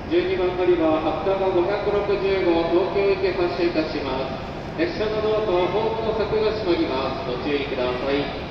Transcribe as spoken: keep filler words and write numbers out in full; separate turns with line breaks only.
じゅうにばん乗り場、芥川ごひゃくろくじゅうご、東京行き発車いたします。列車のドアとホームの柵が閉まります。ご注意ください。